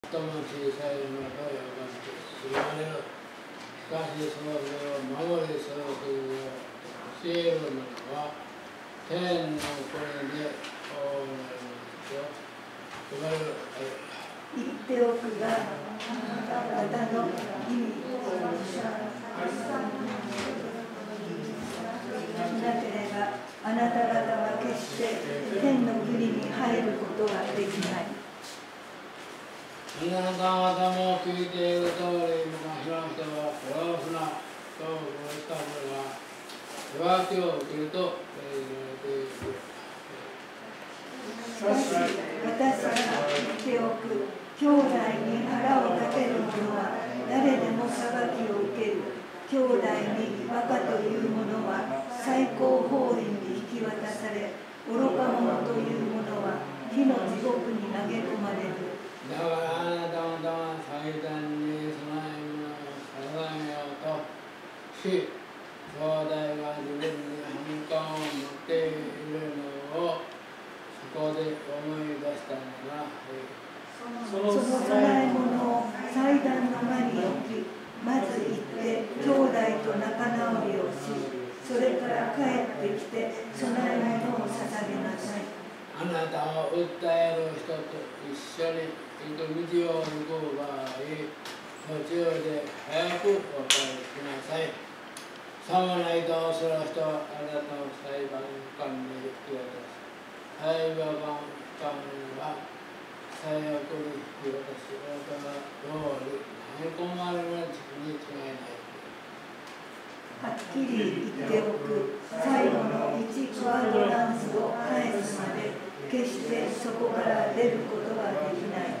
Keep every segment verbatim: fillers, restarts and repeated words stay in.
とも小さいものと呼ばれて知られる。しかしその上を守りその国を教えるのは天の国で王なると呼ばれる。 言っておくが、あなた方の意味をなければ、あなた方は決して天の国に入ることができない。 あなた方も聞いている通り、昔の人は殺すなと殺した者が裁きを受けると命じられている。 しかし、私が言っておく、兄弟に腹を立てる者は誰でも裁きを受ける。兄弟にバカという者は最高法院に引き渡され、愚か者という者は火の地獄に投げ込まれる。 だからあなた方は祭壇に供え物を捧げようとし、兄弟が自分に反感を持っているのをそこで思い出したのがいい。 その供え物を祭壇の間に置き、まず行って兄弟と仲直りをし、それから帰ってきて供え物を捧げなさい。 あなたを訴える人と一緒に行く道を行く場合、途中で早くお帰りしなさい。さもないとその人はあなたの裁判官に引き渡す。裁判官は最悪に引き渡し、あなたが通り投げ込まれるに違いない。 はっきり言っておく、最後のいちクワドランスを返すまで決してそこから出ることはできない。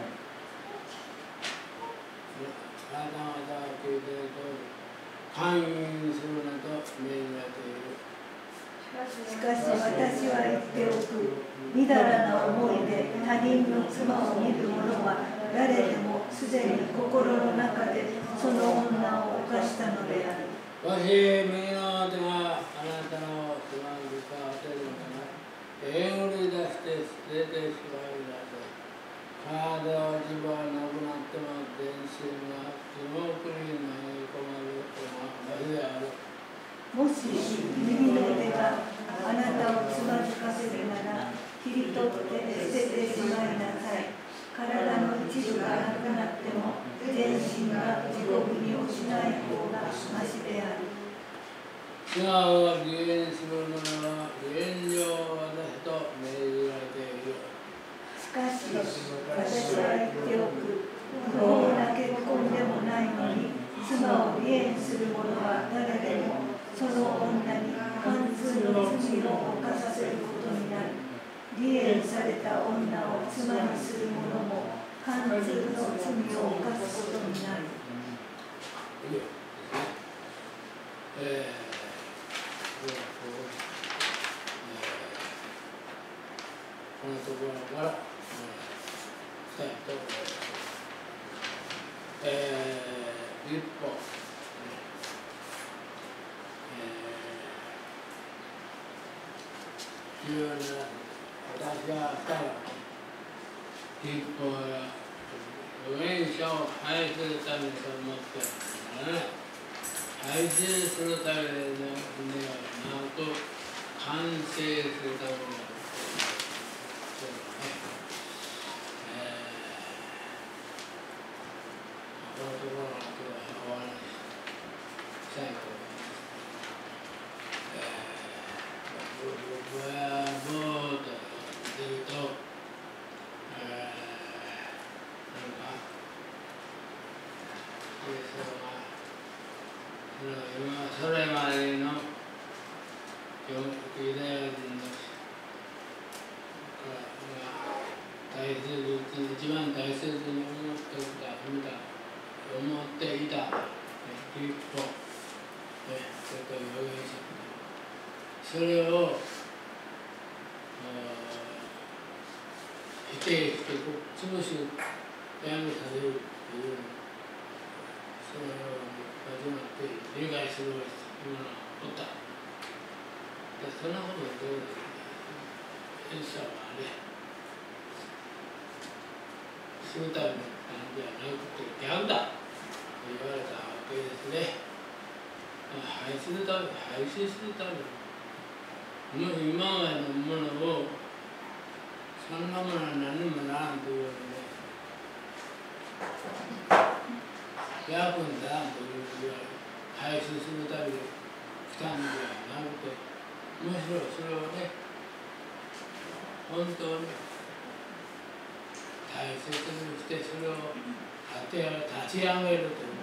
あなた方は聞いている通り、勧誘するなと命じられている。 しかし私は言っておく、みだらな思いで他人の妻を見る者は誰でもすでに心の中でその女を犯したのである。 もし右の手があなたのつまみか当てるのなら、えぐり出して捨ててしまいなさい。体は自分はなくなっても全身が地獄に投げ込まれるのは同じである。 もし右の手があなたをつまずかせるなら、切り取って捨ててしまいなさい。体の一部がなくなっても全身が地獄に落ちない方がましである。 素顔を離縁するのなら離縁状を渡すと命じられている。 しかし私は言っておく、不法な結婚でもないのに妻を離縁する者は誰でもその女に貫通の罪を犯させることになる。離縁された女を妻にする者も貫通の罪を犯すことになる。 いいよ。えーこのところから、したいと思います。えー、一歩、えー、重要な私がしたら、一歩や預言者を返すためと思ってはならない。改善するためではなく、完成するためである。このところのことは終わりにしたいと思います。僕はぼーっと出ると、えー、なんか、イエスは今それまでのユダヤ人の大切に一番大切に思っていた思っていた一歩、それと預言者、それを否定して潰しやめさせるというそれを始まって理解する今のおった。そんなことどうですか。イエス様はね、するためになんじゃなくて逆だと言われたわけですね。廃止するため、廃止するために、もし今までのものを、そんなものは何にもならんというので、役に立たんというぐらい、廃止するために来たんではなくて、むしろそれをね、本当に大切にして、それを立ち上げるという。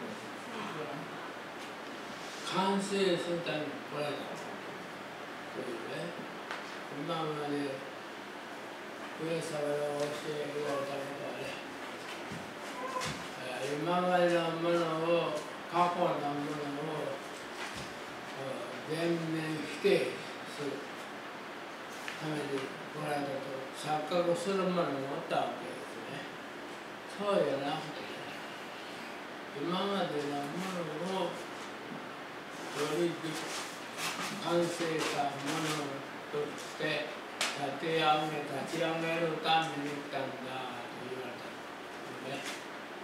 完成するために来られたというね、今まで上様の教え言われたことはね、今までのものを、過去のものを全面否定するために来られたと錯覚するものもおったわけですね。そうじゃなくてね、今までのものをより完成したものとして立て上げ、立ち上げるために来たんだと言われたんですね。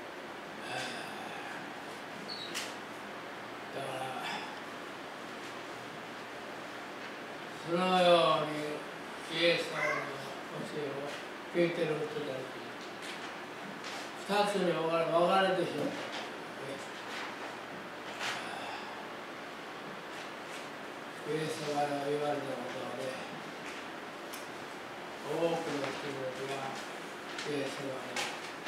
だからそのようにイエス様の教えを聞いてる人たち二つに分かれてしまった。イエス様が言われたことで、多くの人たちがイエス様が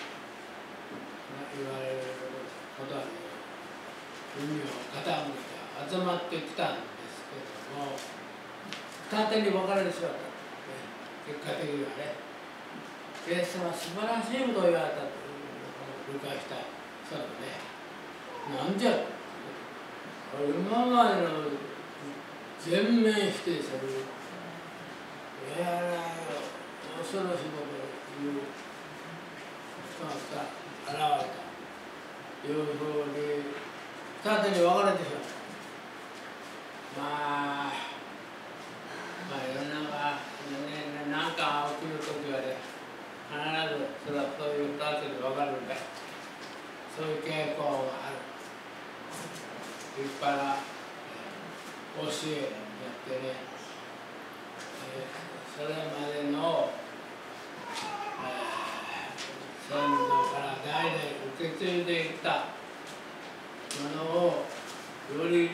言われることに耳を傾けて集まってきたんですけども、二手に分かれてしまった、結果的にはね。イエス様は素晴らしいことを言われたというのを理解した人はね、なんじゃ今までの全面否定される、いやら恐ろしいことを言う人が現れたというふうに二手に分かれてしまった。まあ、まあ世の中、ね、何か起きるときはね、必ずそれはそういう二手に分かるんだ。そういう傾向がある。立派な教えによってね、えー、それまでの、えー、先祖から代々受け継いでいったものをより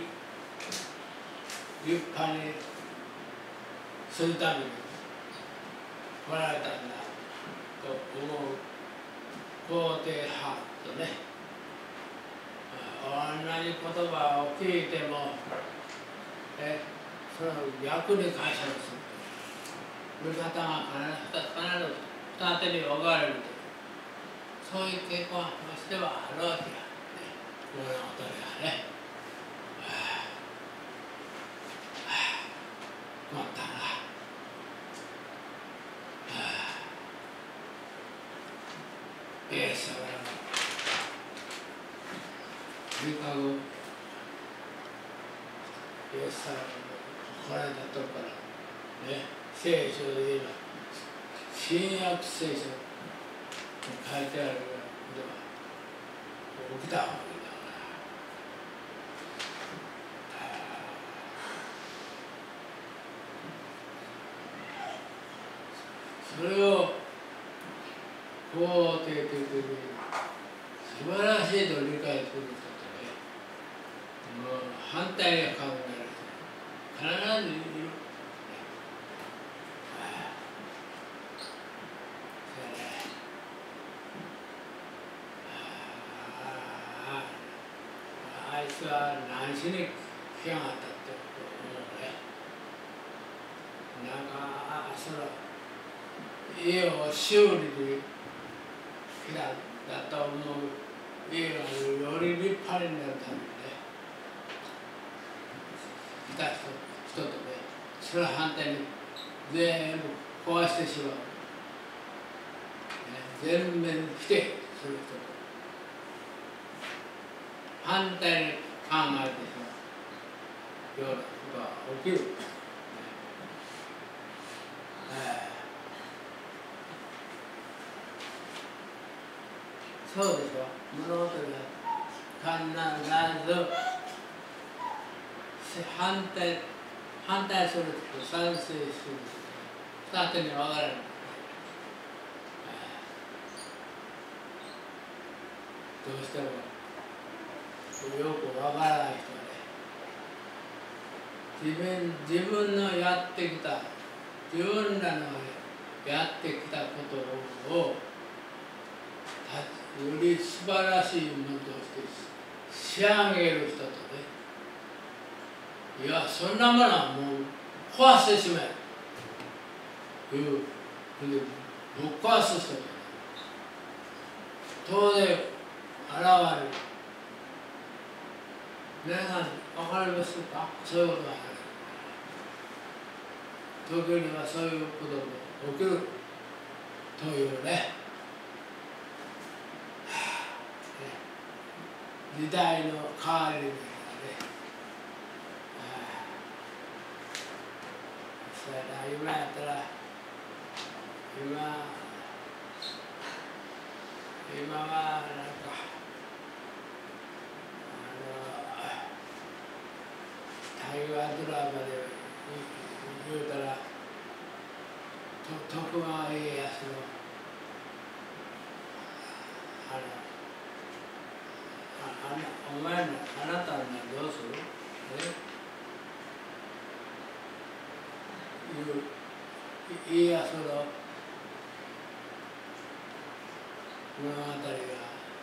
立派にするために来られたんだと思う肯定派とね、同じ言葉を聞いてもえそれを逆に解釈するという見方が必ず二手に分かれるという、そういう傾向がましてはあるわけや、ね、このようなことではね。困ったな。イエス様の御顔イエス様の来られたところからね、聖書で言えば新約聖書に書いてあることが起きたわけだから、それを肯定的に素晴らしいと理解する人とね、もう反対に考える人必ずいる。あいつは何しに来やがったってことを思うね。なんかその家を修理に来たんだと思う。家がより立派になるためにね、来た人、人とね、それは反対に全部壊してしまう、ね、全面否定する人と反対に考えてしまうようなことが起きる、ね、 そうでしょ。物事が必ず反対反対すると賛成する二手に分かれる。どうしてもよくわからない人はね、自分自分のやってきた自分らのやってきたことをより素晴らしいものとして仕上げる人とね、いやそんなものはもう壊してしまえというふうにぶっ壊す人と当然現れる。皆さん分かりますか？そういうことがある。時にはそういうことが起きるというね、時代の変わり目がね、そうやな、今やったら今今はなんか大河ドラマで言うたら徳川家康のあのああお前のあなたのどうする？いう家康の物語がずっ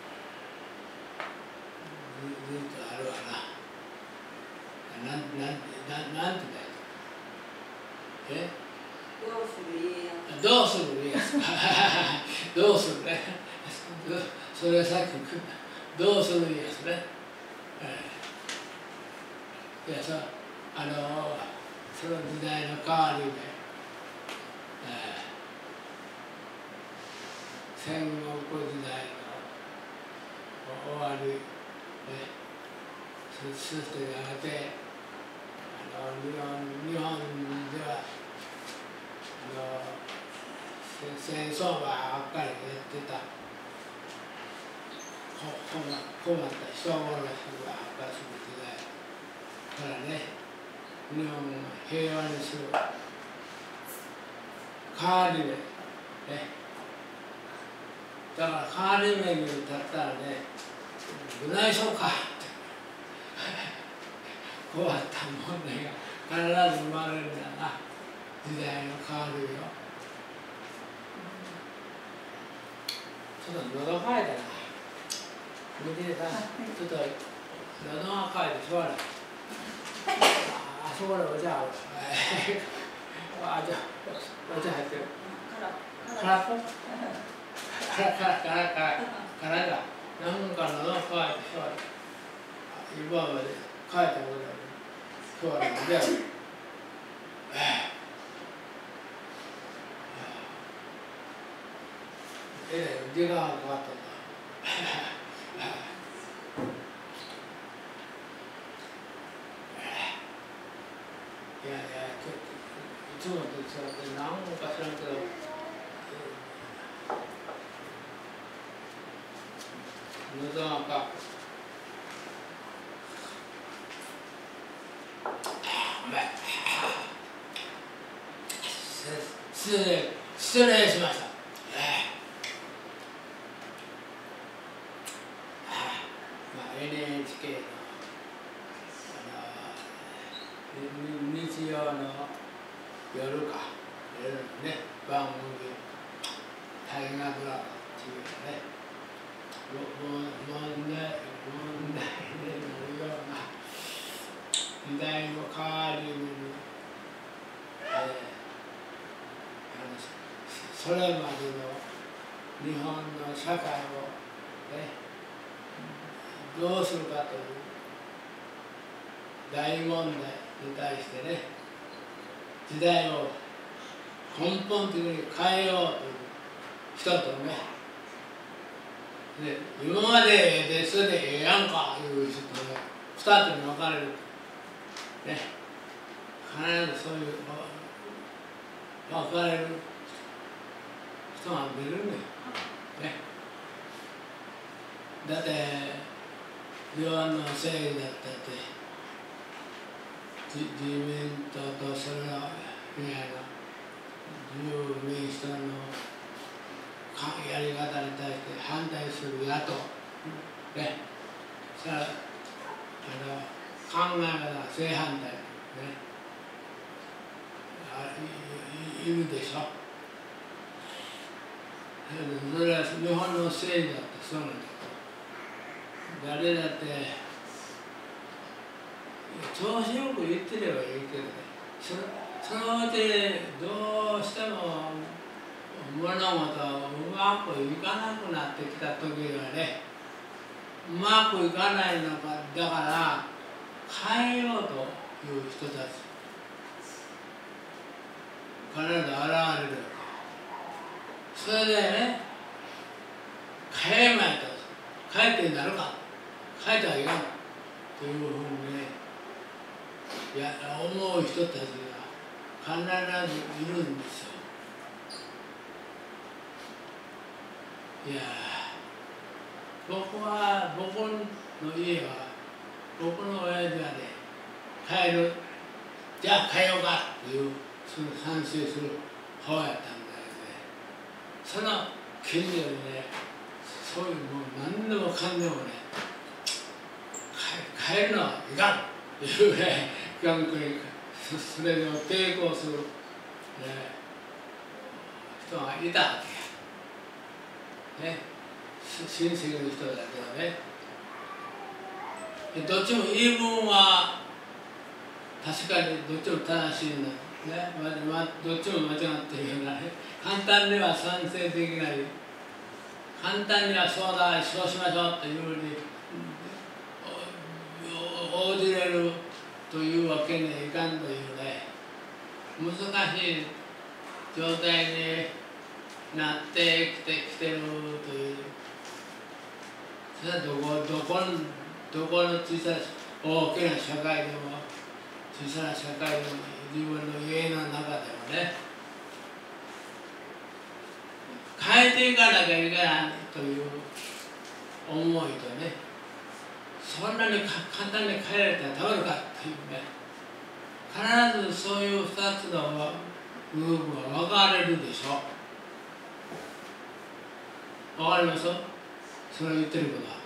とあるわな。なんなんなんなんて言ったえ？ どうする家康。 どうする家康。どうするね。それさっきどうする家康ね。いやさあのその時代の変わりで、戦国時代の終わりで、そしてやがてあの日本日本ではあの戦争ばっかりやってた困った人殺しばっかりする時代からね、日本を平和にする代わりでね、だから代わり目に立ったらね、どないしようかって困った問題が必ず生まれるんだな、時代の変わりよ。ちょっと喉乾いたな。見てさ、ちょっと喉が乾いてしょうがない。あそこでお茶ある。あ、じゃあお茶入ってる。空っぽ？空空空空空だ。なんか喉が乾いてしょうがない。今まで乾いたことがある。今日はね、で。ええ、時間がかかったんだ。いやいや、いつもと違って何か知らんけど、喉がかうまい。失礼、失礼しました。エヌエイチケー の日曜の夜か、夜のね、番組、大河ドラマっていうね、問題、問題でなるような時代の変わり目に、えー、あのそれまでの日本の社会をね、どうするかという大問題に対してね、時代を根本的に変えようという人とね、で今まででそれでええやんかいう人とね、二つに分かれる。ね、必ずそういう分かれる人が出るんだよ。ね。 だってヨハンのせいだったって自民党とそれの以外の自由民主党のやり方に対して反対する野党ね、それはあの考え方が正反対ねい, い, いるでしょ。それは日本のせいだってそうなんだ。誰だって調子よく言ってればいいけどね、そそのうちどうしても物事がうまくいかなくなってきた時はね、うまくいかないのか、だから変えようという人たち必ず現れるわけ。それでね、変えまいと、変えてになるか、変えてはいかんというふうにね、いや思う人たちが必ずいるんですよ。いや僕は僕の家は僕の親父はね、変える、じゃあ変えようかというその賛成する方やったんだよね。その近所にね、そういうもう何でもかんでもね、変えるのはいかんというね、頑固にそれを抵抗する、ね、人がいたわけや。ね、親戚の人だけどね。どっちも言い分は確かにどっちも正しいんだ。ね、まあ、どっちも間違っているようなね、簡単には賛成できない、簡単にはそうだ、そうしましょうというふうに応じれるというわけにはいかんというね、難しい状態になってきてきてるという、それはどこどこどこの小さな大きな社会でも小さな社会でも自分の家の中でもね、変えていかなきゃいけないという思いとね、そんなに簡単に変えられたらダメかっていうね、必ずそういう二つのグループが分かれるでしょ。分かります？それを言ってることは。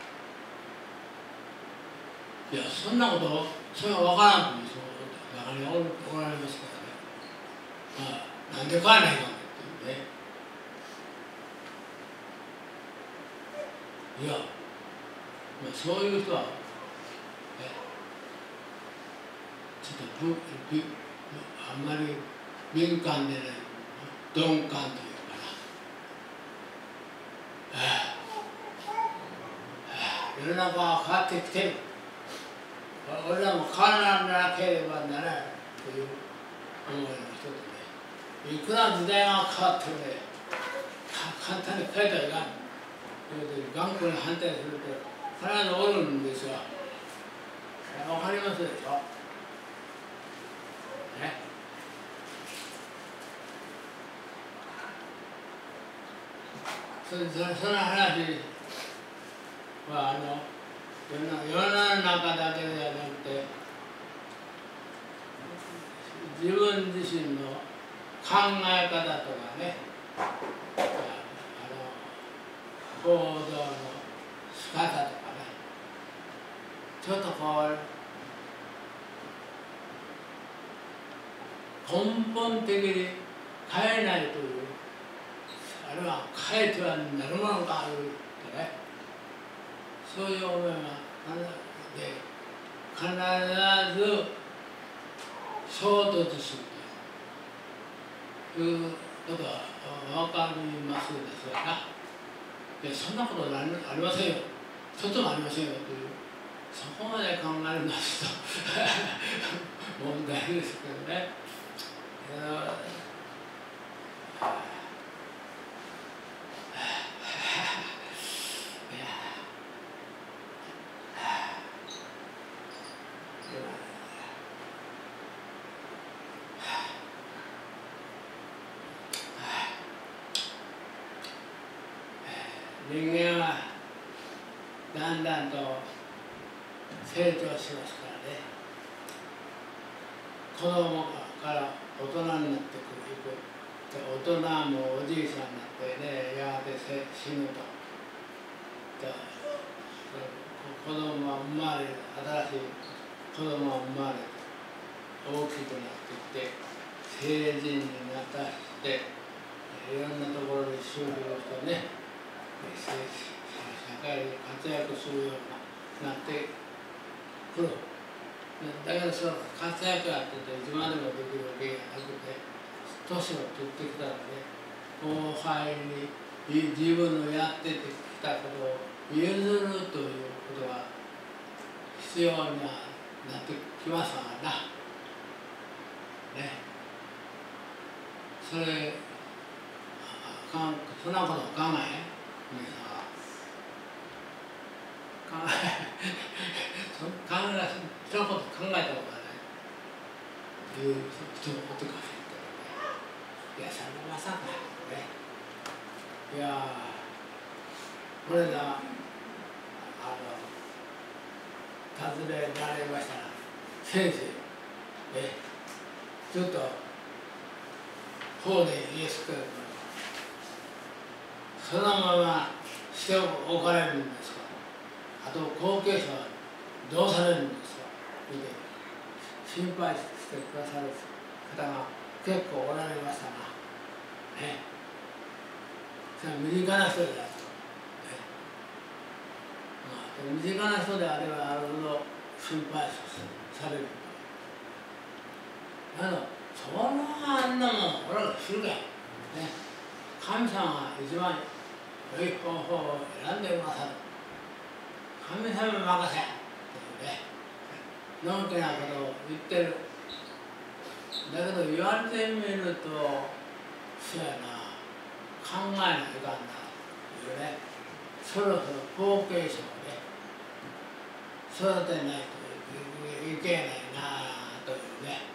いや、そんなこと、それは分からんという人が中におられますからね。まあ、なんで変えないかっていうね。いや、まあ、そういう人は、ね、ちょっとぶぶあんまり敏感でない、鈍感というかな。世の中は変わってきてる。俺らも変わらなければならないという思いの人でね、いくら時代が変わってもね、簡単に変えてはいかん。頑固に反対すると必ずおるんですよ。わかりますでしょ。ね。それそのその話はあの世の世の中だけではなくて、自分自身の考え方とかね、あの行動の仕方とかね、ちょっとこう根本的に変えないという、あるいは変えてはなるものかというね、そういう思いが必ず衝突するということは分かりますでしょうか。いや、そんなことはありませんよ、一つもありませんよという、そこまで考えるのはちょっと問題ですけどね。人間はだんだんと成長しますからね。子供から大人になってくる。大人もおじいさんになってね、やがて死ぬと。子供は生まれる、新しい子供は生まれて大きくなっていって成人になったしていろんなところに就職してね、社会で活躍するようになってくる。だけどその活躍やってていつまでもできるわけがなくて、年を取ってきたらね、後輩に自分のやってきたことを譲るということが必要になってきますからな。ね。それ、かんそんなことを考え、皆さんは。考え、そ考え、そのこと考えたことがない。いう人のことかしら。いや、それはまさかね。いやー、これが、あの、尋ねられましたら、先生、え、ちょっと、法でイエスからそのまましておかれるんですか。あと、後継者はどうされるんですか。見て、心配してくださる方が結構おられましたが、ね。それは身近な人であると、ね。まあ、身近な人であればあるほど心配される。だけど、そんなあんなもん、俺が知るかい。ね。神様が一番良い方法を選んでくださる。神様に任せ。というね。のんきなことを言ってる。だけど言われてみると、そうやな。考えないかんなというね、そろそろ後継者をね、育てないといけないなというね、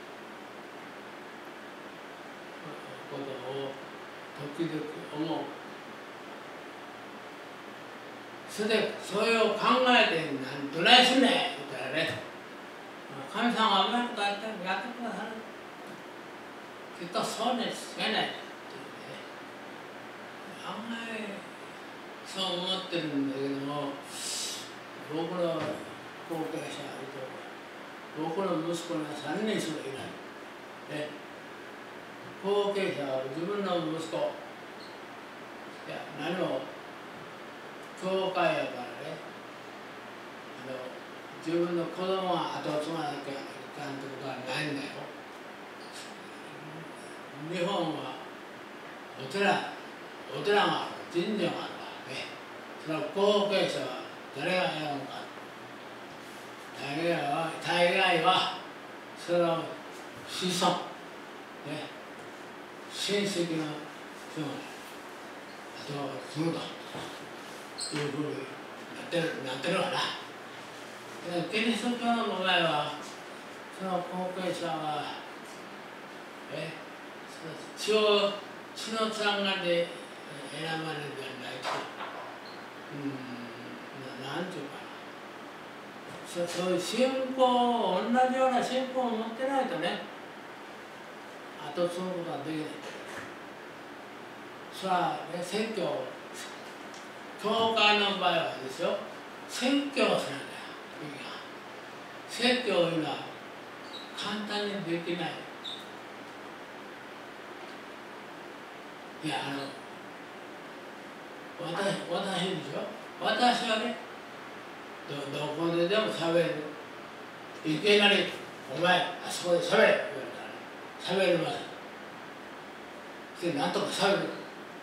ことを時々思う。それで、それを考えて、どないすんねんって言ったらね、神様がうまいことやってやってくださる。きっとそうですよね。案外そう思ってるんだけども、僕の後継者と僕の息子にはさんにんしかいない。ね、後継者は自分の息子、いや何も教会やからね、あの自分の子供は後を継がなきゃいけないってことはないんだよ。日本はお寺お寺がある、神社があるわね。その後継者は誰がやるのか。大概は、大概はその子孫、ね、親戚の人があとは継ぐというふうになってる、なってるわな。キリスト教の場合は、その後継者は、え、血を、血のつながりで選ばれるんじゃないと、うん、な、なんていうかな、そ、そういう信仰、同じような信仰を持ってないとね、後継ぐことはできない。それはね、選挙、教会の場合はですよ、選挙をしなきゃいけない。選挙をいうのは簡単にできない。いや、あの、私、私でしょ、私はね、ど、どこででも喋る。いきなり、お前、あそこで喋れって言われたら、喋れません。で、なんとか喋る。ね。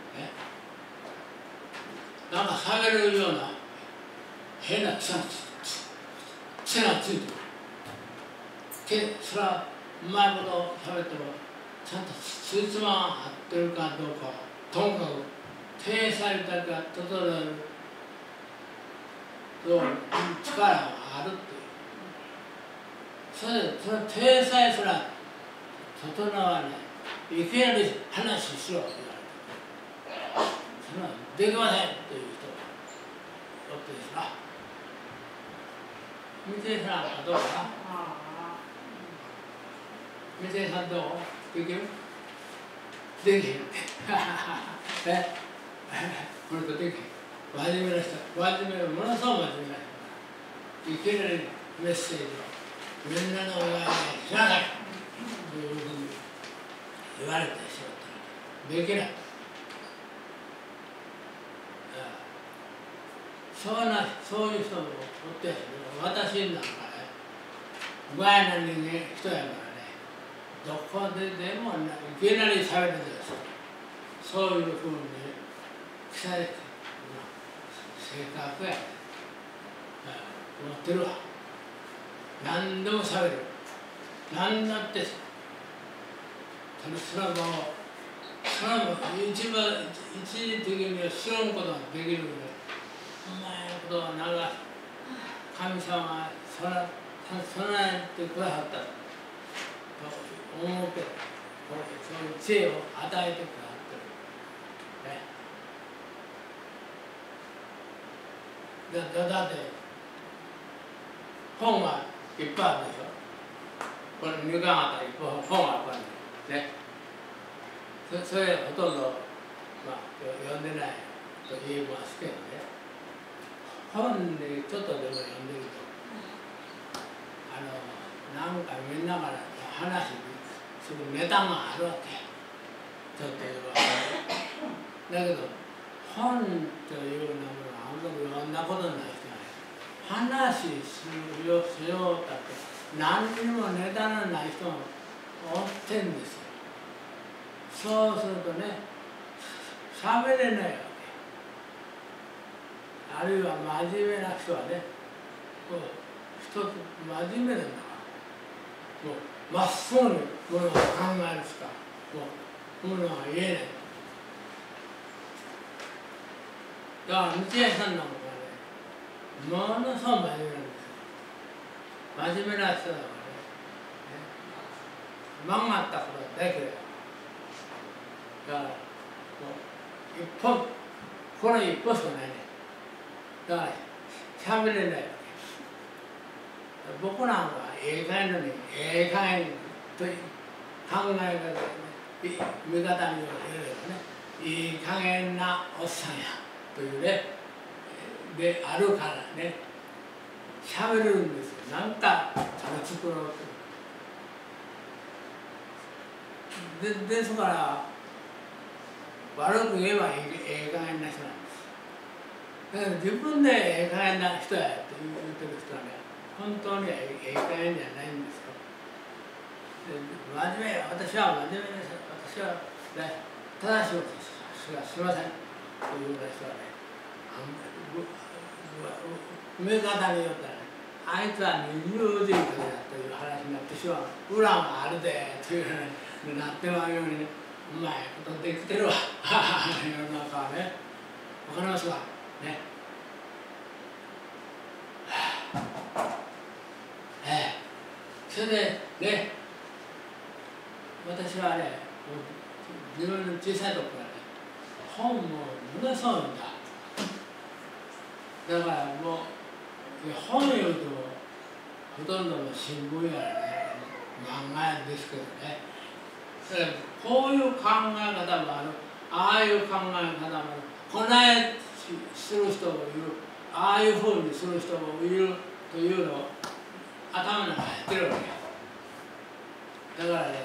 なんか喋れるような、変な癖がついてる。け、それは、うまいこと喋っても、ちゃんとついつまが合ってるかどうか、ともかく、体裁だけが整える力があるっていう。それで、その体裁すら整わない。いきなり話しろって言われて。そんなできませんっていう人がおってですな。 三井さんはどうか三井さんどうできるできるえこの人できる真面目な人真面目なものすごく真面目な人いきなりメッセージをみんなのお前に知らないというふうに言われてしまったらできないそうなそういう人もおって私なんかねうまいな人間人やからねどこででもいきなり喋るんですそういうふうに腐れて性格やね持ってるわ何でも喋る何だってそれはもうそれはもう一番一時的には知らんことができるんでうまいことを長い神様が備えてくださったと思うけどそういう知恵を与えてくださってる、ね、だ, だって本がいっぱいあるでしょこれ入管あたり本があったんでねそ, それほとんど、まあ、読んでないと言いますけどね本でちょっとでも読んでるとあのなんかみんなから話するネタがあるわけちょっと言うわけだけど本というのもあんまり読んだことない人がね話するよしようだって何にもネタのない人がおってんですよそうするとね喋れないわけあるいは真面目な人はねこう一つ真面目なんだからもうまっすぐにものを考えるしかもうものは言えないだから道枝さんなんかねものすごく真面目なんですよ真面目な人だからね曲がったことができるだからもう一本これ一本しかないねだから喋れないわけ僕なんかええ加減のにええ加減という考え方でね見方によればねいい加減なおっさんやというねであるからね喋るんですよなんか作ろうとでですから悪く言えばええ加減な人なんですだから自分でええ加減な人やって言ってる人はね本当にええ加減じゃないんですよ真面目私は真面目です私はね正しいことがしませんというような人はね見方によったらねあいつは二重人格だという話になってしまう裏があるでというふうになってまうようにねうまいことできてるわ世の中はねわかりますかねええそれでね私はね自分の小さい時からね本もものすごいんだだからもう本読むとほとんどの新聞やらね漫画やですけどねこういう考え方もあるああいう考え方もあるこないする人もいるああいうふうにする人もいるというのを頭の中に入ってるわけだからね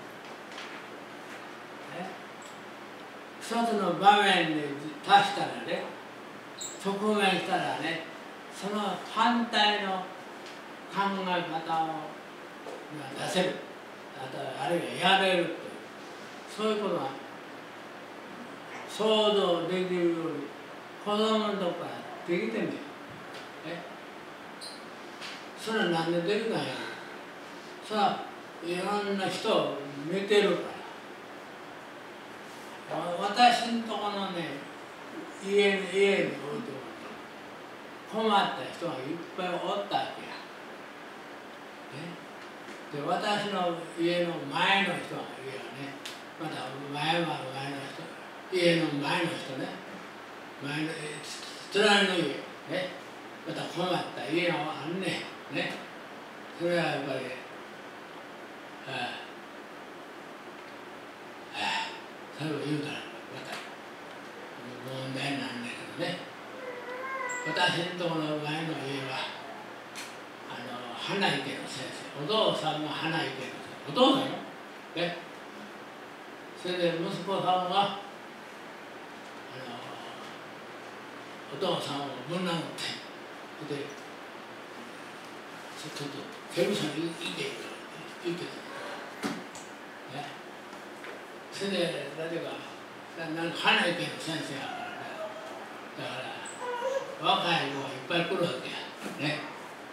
一つの場面に達したらね直面したらねその反対の考え方を出せるあるいはやれるというそういうことが想像できるように子供のとこからできてんだよそれは何でできないのそれはいろんな人を見てるから私のとこのね家に家においても困った人がいっぱいおったわけや。で私の家の前の人がいるよねまた前は前の人家の前の人ね前の隣の家ねまた困った家があんねんね。それはやっぱり、ああそれを言うたらまた問題になるんだけどね。私のところの前の家はあの花池の先生、お父さんが花池の先生、お父さんよ、ね、それで息子さんはあのお父さんをぶん殴って、でちょっと刑務所にいて言ってた、ね、それで誰かなんか花池の先生やからね、だから若い子がいっぱい来るわけやね。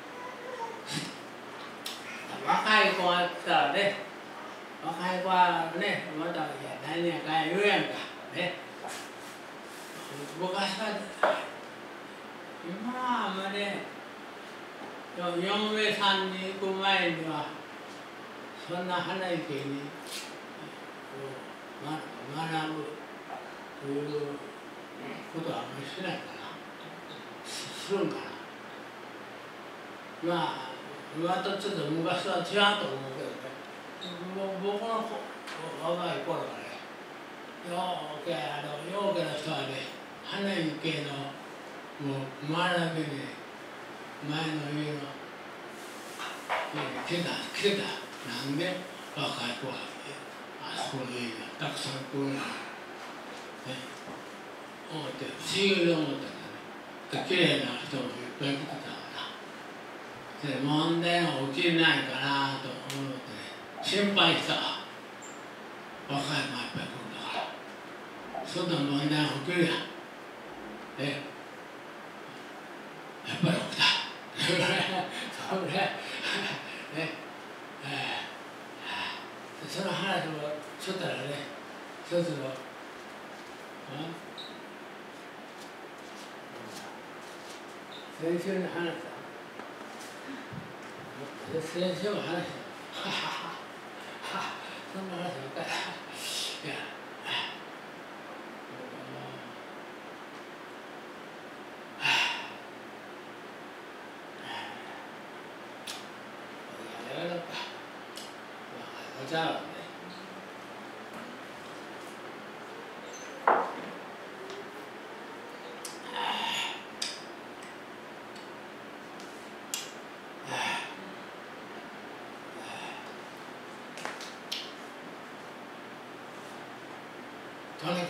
若い子が来たらね、若い子はね、また何やかんや言うやんかね。昔は今はあんまり嫁さんに行く前にはそんな花池に学ぶということはあんまりしないかな。するんかな。まあ今とちょっと昔は違うと思うけどね。僕の若い頃はね、ようけあのようけの人はね、花池のもう学びに前の家の家に来た来てた。なんで若い子はあそこの家にたくさん来るのかね、思って不思議に思ったけどね。綺麗な人もいっぱい来てた。問題が起きないかなと思って、ね、心配した。若い子がいっぱい来るんだから、そんな問題が起きるやん。え、やっぱり起きた。それ、それ、ね、えー、その話をしとったらね、一つの、先週に話した。先生も話した。はははは、そんな話ばっかり。いや、やめろか。お茶はね。とにかく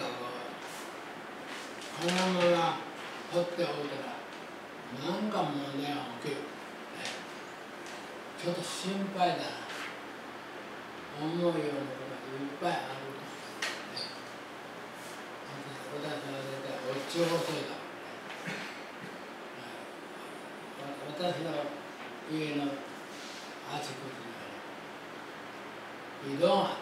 このまま放っておいたら何か問題が起きる、ね、ちょっと心配だな、思うようなことがいっぱいあると、ね、私は絶対落ち遅いだろうね、私の家のあちこちには井戸があった。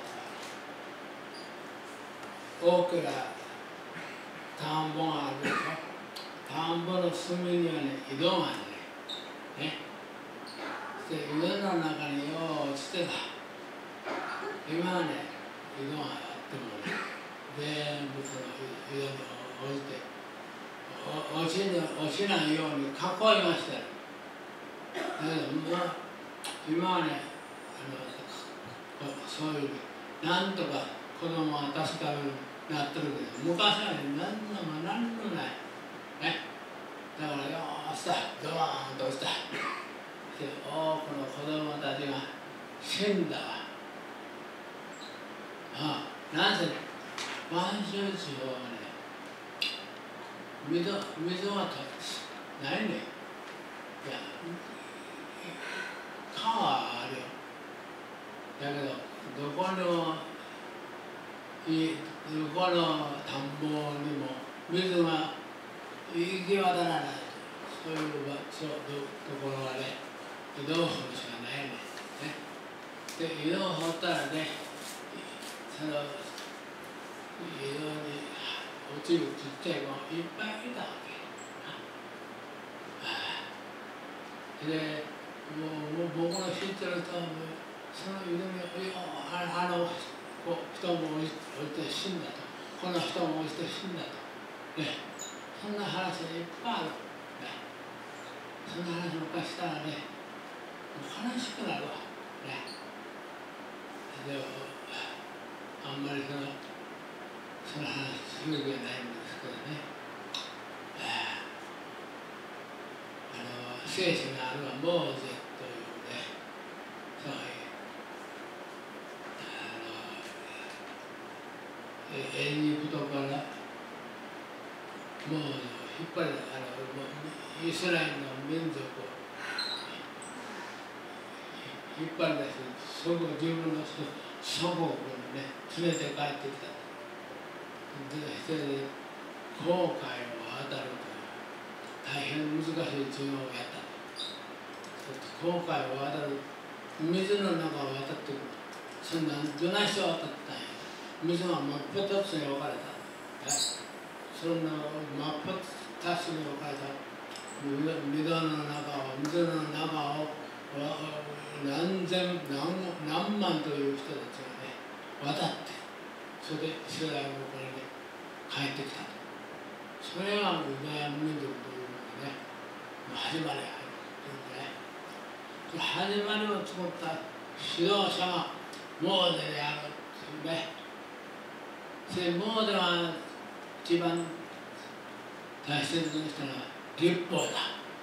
大きな田んぼがあるでしょ。田んぼの隅にはね、井戸があるね。ね。で、井戸の中によう落ちてた。今はね、井戸があってもね、全部その井戸に落ちて、お落ちに落ちないように囲いましたよ。だけど、まあ、今はね、あのそういう、なんとか子供が助かる。なってるけど、昔はね、何のも何のもない。ね。だからよーした、ドワーンとした。で、多くの子供たちが死んだわ。ああ、なぜ、満州地方はね、水、水はないねん。いや、川はあるよ。だけど、どこにも、いこの田んぼにも水が行き渡らない、そういう場所ところはね、井戸を掘るしかないね。で、井戸を掘ったらね、その井戸に落ちるちっちゃい子がいっぱいいたわけ。で、もう、もう僕の知ってる人は、その井戸に、あの、こう人も落ちて死んだと、この人も落ちて死んだと、ね、そんな話がいっぱいある、ね、 その話をかしたらね、悲しくなるわ。ね。でも、あんまりその、その話する気はないんですけどね。あの、聖書にあるはモーゼというね、そういう、あの、エジプトからモーゼを引っ張り、あの、イスラエルの民族を引っ張り出して、そこ自分の祖国にね、連れて帰ってきた。で、それで航海を渡るという大変難しい授業をやった。航海を渡る、水の中を渡ってくる。そんなどないして渡ったんや。水が真っ二つに分かれた。そんな真っ二つに分かれた水の中を、水の中を何千、何、何万という人たちがね、渡って、それでイスラエルの国に帰ってきた。それがユダヤ民族というのがね、始まりやというね。始まりを作った指導者がモーゼであるというね。それモーゼが一番大切にしたのは律法だ。ね、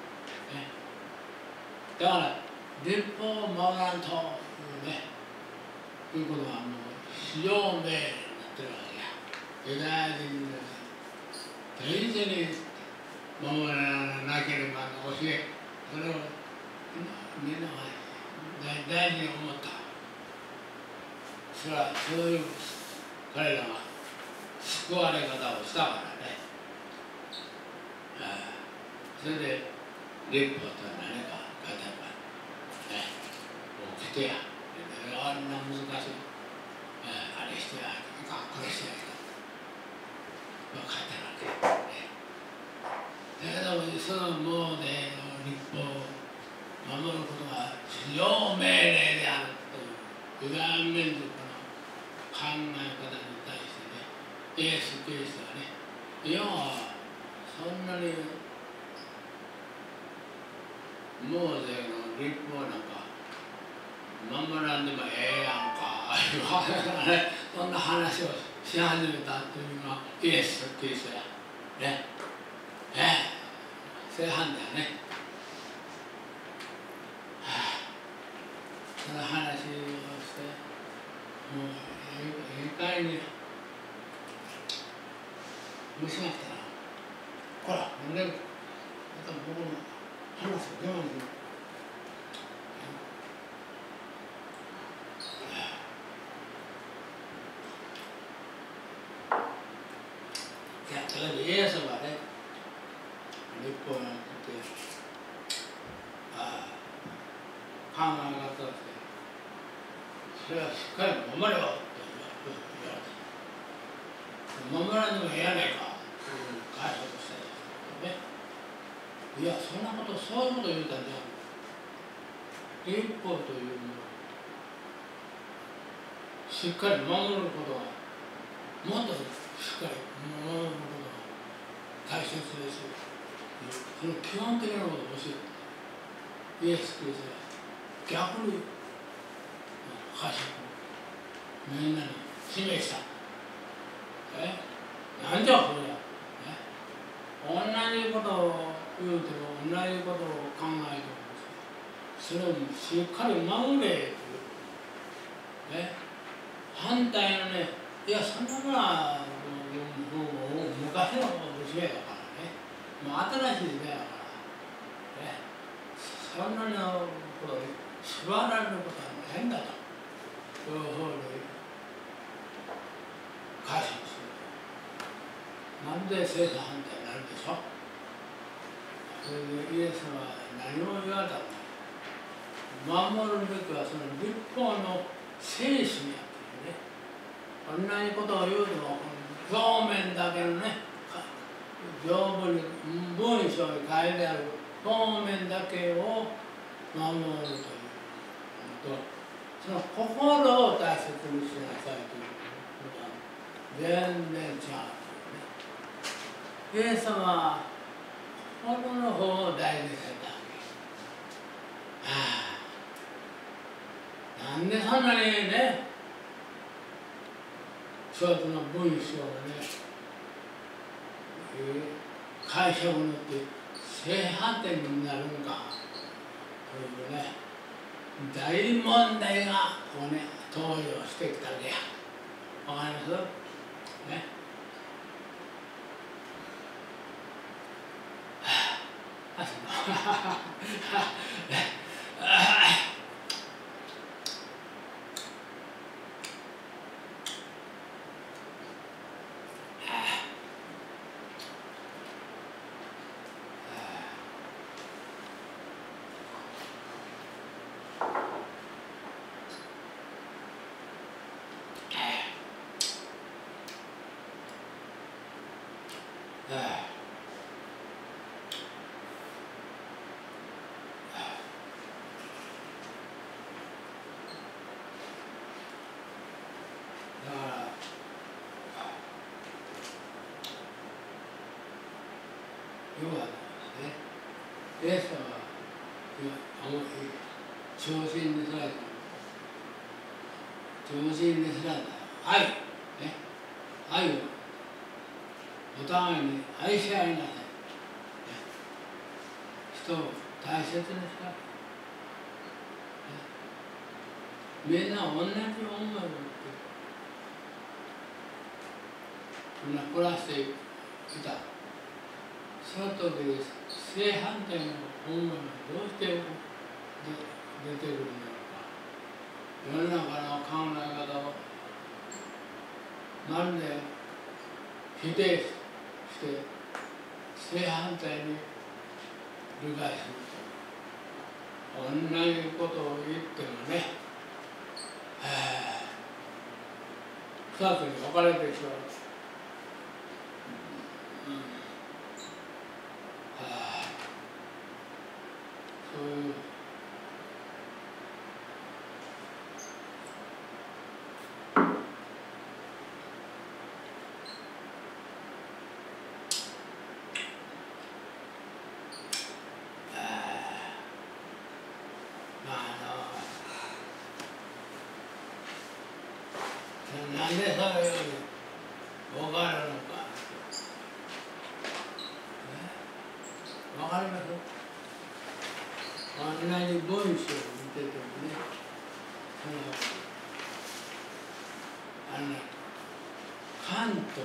だから律法を守らんというね、いうことはもう至上命令になってるわけや。ユダヤ人の大事に守らなければの教え、それをみんなが大事に思った。それはそういう彼らが救われ方をしたからね。それで律法とは何か書いてあるからね。起きてや、あんな難しい、あれしてや、これしてや、書いてあるわけ。だけど、そのモーゼの律法を守ることが至上命令であるというユダヤ民族の考え方に対してね、イエス・キリストはね、いや、そんなにモーゼの律法なんか守らんでもええやんか、そんな話をし始めたというのはイエス・キリストや。ね。ええ。正反対ね。はあ、その話をして、もう、いい加減に、もしましたら、ほら、ほんで、また僕の話を我慢する。いや、だけどイエスはね、律法によってああ考え方として、それはしっかり守れよって言われて、守らんでもええやないかという解釈をしたんですね。いや、そんなこと、そういうこと言うたんじゃん。律法というものをしっかり守ることは、もっとしっかり守ることが大切です。その基本的なことを教えて、イエス・キリストは逆に解釈をみんなに示した。えなんじゃこれや。同じことを言うても、同じことを考えても、それをしっかり守れという。ね、反対のね、いや、そんなものはもう昔の娘だからね。もう新しい時代だから、ね、そんなのことに縛られることは変だと、そういうふうに解釈する。なんで正反対になるでしょ。それでイエスは何を言われたのか。守るべきはその律法の精神やっていうね。同じことを言うとも、表面だけのね、条文に文章に書いてある表面だけを守るというと、その心を大切にしなさいということは全然違う。イエス様は心の方を大事にされたわけ。 なんでそんなにね、一つの文章をね、解釈によって正反転になるのかというね、大問題がこうね、登場してきたわけや。わかりますね。あ、そう要はですね、イエス様は長身にすられた、長身にすられた愛、ね、愛をお互いに愛し合いなさい、ね、人を大切にしなさい、ね、みんな同じ思いを持ってみんな暮らしていた。その時に正反対の思いがどうして出てくるんだろうか。世の中の考え方をまるで否定して正反対に理解すると、同じことを言ってもね、二つに分かれてしまう。そういうなんでそういうように分かるのか。分かります？同じ文章を見ててもね、そのあのね、関東、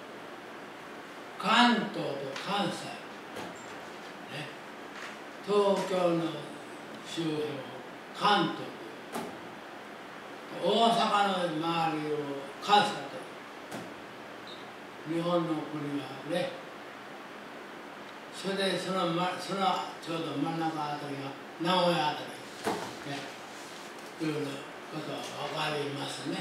関東と関西、ね、東京の周辺を関東、大阪の周りを関西と、日本の国はね、それでその、ま、そのちょうど真ん中あたりが名古屋あたり、ね、いうことは分かりますね。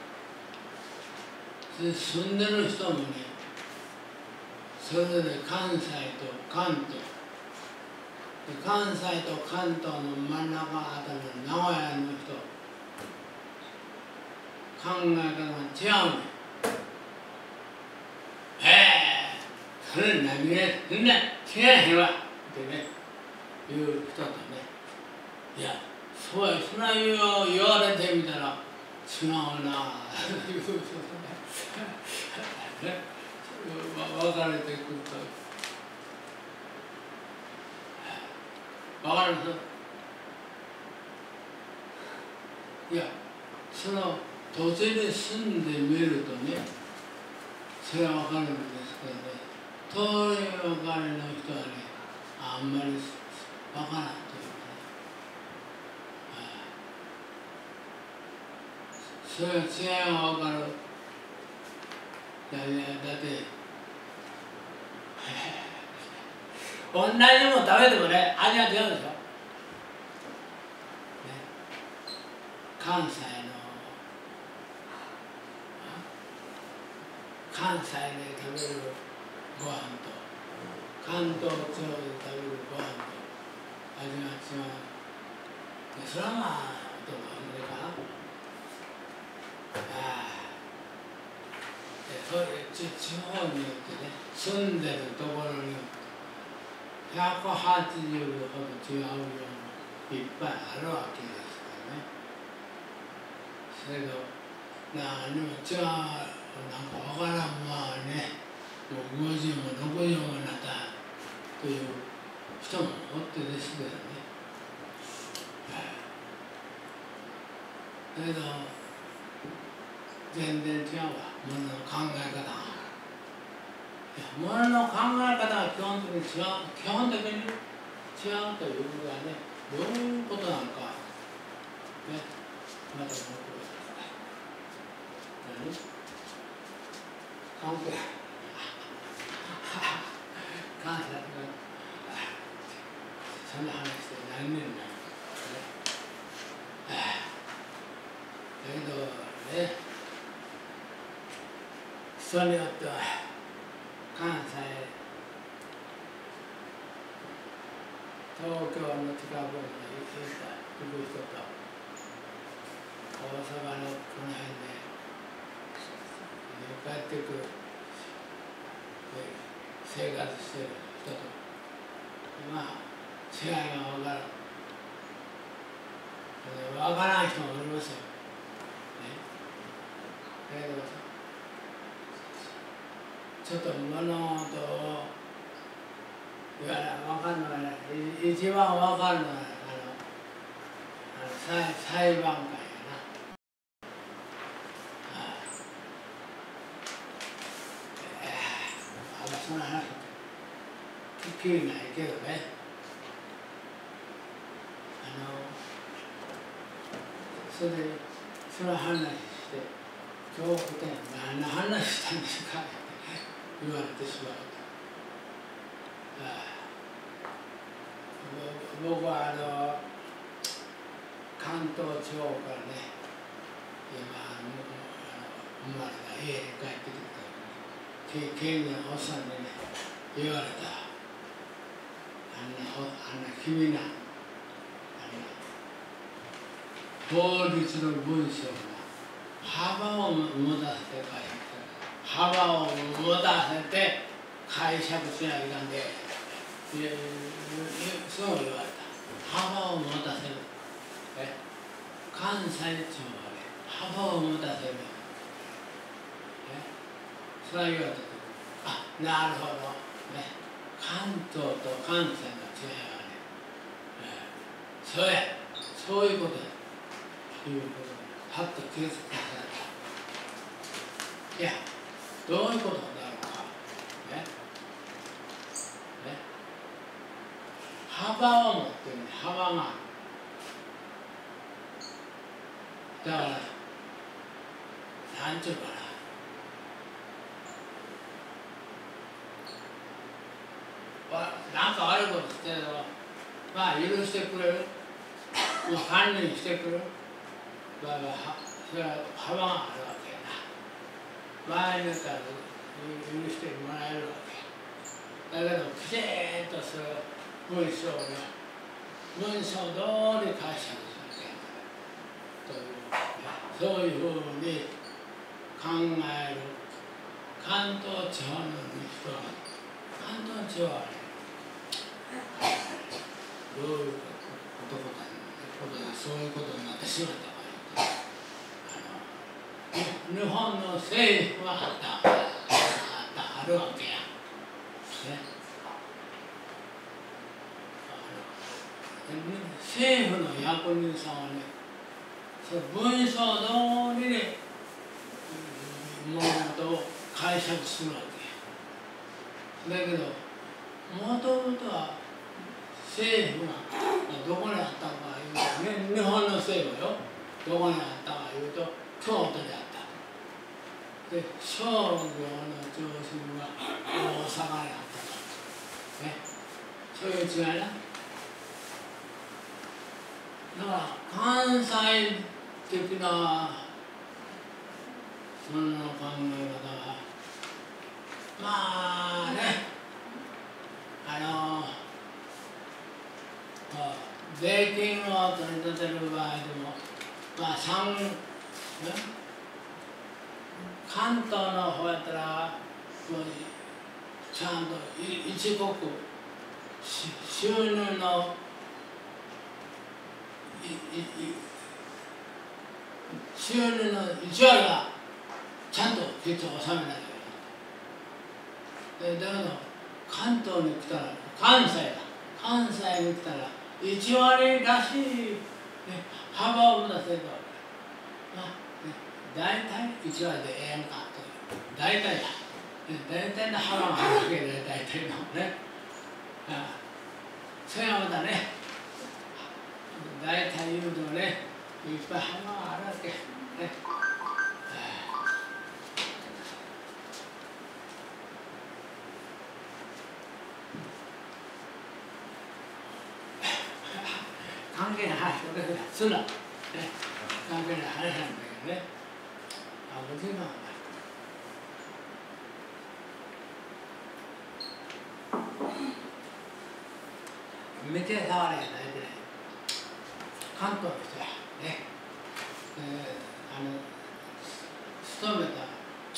それで住んでる人もね、それぞれ関西と関東、関西と関東の真ん中あたりの名古屋の人、考え方が違うね。へえ、それ何がそんな違えへんわってね、いう人とね、いや、そうや、そんな言われてみたら違うなあいう人とね、分かれてくると、分かる人、いや、その土地に住んでみるとね、それは分かるんですけどね、遠いお金の人はね、あんまり分からんというかね、それは違いが分かる。いやいや、だって、同じもの食べてもね、味が違うでしょ。ね、関西の関西で食べるご飯と関東地方で食べるご飯と味が違う。でそれはまあどうかあれかな。あでそういう地方によってね、住んでるところによってひゃくはちじゅうほど違うようないっぱいあるわけですからね。 それと何も違うなんかわからんまあねもうごじゅうもろくじゅうもなったという人もおってですけどね、だけど全然違うわものの考え方が。ものの考え方は基本的に違う基本的に違うということはねどういうことなのかねまたもう一度何関係感謝とかそんな話して何年もだけどね人によっては関西東京の近くに行く人と大阪のこの辺で帰ってくる生活してる人とまあ違いが分かる分からん人もおりますよ、ね、だけどちょっと物事をいや分かるのはね一番分かるのはあのあの裁裁判官やな。あんまその話聞きないけどねあのそれでその話して今日って何の話したんですか言われてしまうと、ああ、僕はあの関東地方からね今生まれた家に帰ってきた県のおっさんにね言われたあんなあんな君なあんな法律の文章が幅を持たせて書いて幅を持たせて解釈しないかんで、そう言われた。幅を持たせる。え関西地方はね、幅を持たせる。えそう言われたとき、あ、なるほど。ね、関東と関西の違いはね、えそうや、そういうことや。いうことで、はっと気づかされた。いや、どういうことだろうか。ね。ね。幅を持ってるね、幅がある。だから、なんちゅうかな。なんか悪いことしてるのまあ許してくれる。もう堪忍してくれる。だから、それは幅があるわけやな。場合によっては許してもらえるわけ。だけど、きちんとする文章をね、文章通り解釈するという、そういうふうに考える関東地方の人は、関東地方はね、どういうことか、そういうことになってしまった場合、日本の政府はあった、あった、あるわけや。ね、政府の役人さんはね、その文章通りに物事を解釈するわけや。だけど、もともとは政府がどこにあったかいうと、日本の政府よ、どこにあったかいうと、京都であった。で、商業の中心は大阪にあったと。ね、そういう違いな。だから関西的なそんな考え方はまあねあの税金を取り立てる場合でもまあ三ね関東の方やったらもうちゃんと一国収入のいい収収入のいち割はちゃんときっと納めなきゃいけない。だけど関東に来たら、関西だ、関西に来たらいち割らしい、ね、幅を出せば、ね、大体いち割でええんかという、大体だ、ね、大体の幅があるわけで、大体のね、ああそれはまたね、大体言うとね、いっぱい幅があるわけ。ね、関係ない話をするな、ね、関係ない話なんだけどね、あ、もちろんめて触れやないでね、関東の人やね、えー、あの勤めた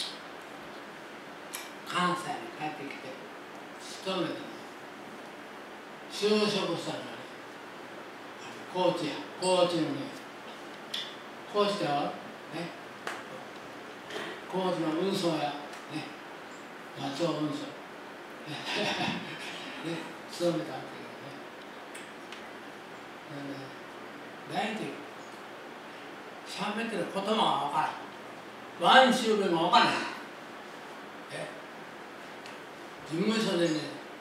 関西に帰ってきて勤めた就職したのはね、高知や、高知のね、高知ではね、高知の運送や、ね、松尾運送、ね、勤めたわけよね。大体、喋ってる言葉が分からん。ワンシューベが分からない。え事務所でね、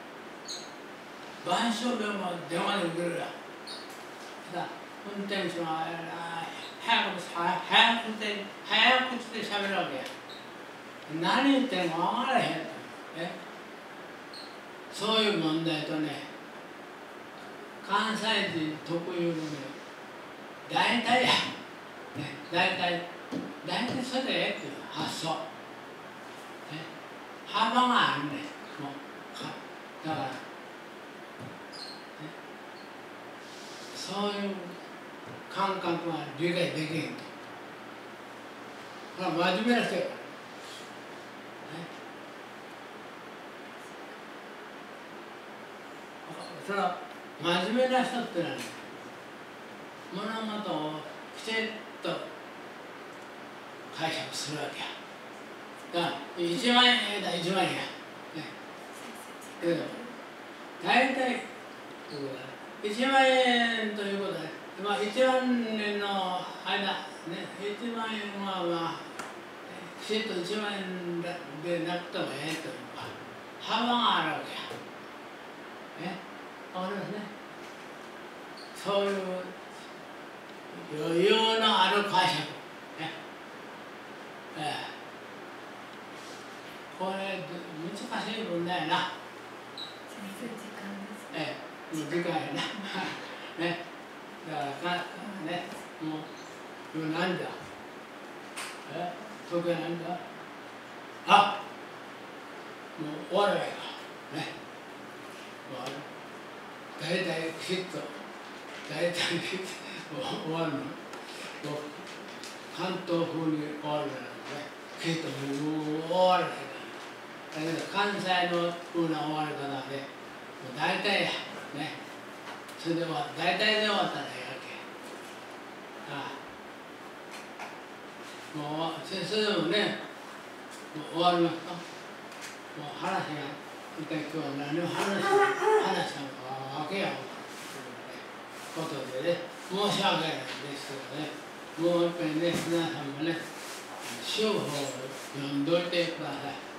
ワンシューベも電話で受けるやん。運転手が早く早くで早口で喋るわけや。何言ってんのか分からへん。えそういう問題とね、関西人特有のね、大体や、ね、大体大体それでええっていう発想、ね、幅があるね、もうだから、ね、そういう感覚は理解できへんと。これは真面目な人やから、ね、それは真面目な人ってのはね、物事をきちっと解釈するわけや。だからいちまん円だいちまん円や、ね、けど大体いちまん円ということで、まあ、いちまんねんの間、ね、いちまん円はまあきちっといちまん円でなくてもええというか幅があるわけや。ね、わかりますね。そういう余裕のある解釈、ね、ええ、これ難しい問題やな。ええ、もう時間やな。ね、だからかね、もう今何だ。え、時計何だ。あ、もう終わるわけか。ね、終わる。大体きちっと、大体きちっと。終わるの関東風に終わるじゃなくて、きっともう終わらないから。だけど関西の風な終わり方で、もう大体や、ね、それでは大体で終わったらええわけ。ああ、もうそれでもね、もう終わりますか。もう話が一体今日は何を話したのかわけやろうかということでね。申し訳ないですけどね、もう一回ね、皆さんもね、書法を読んどいてください。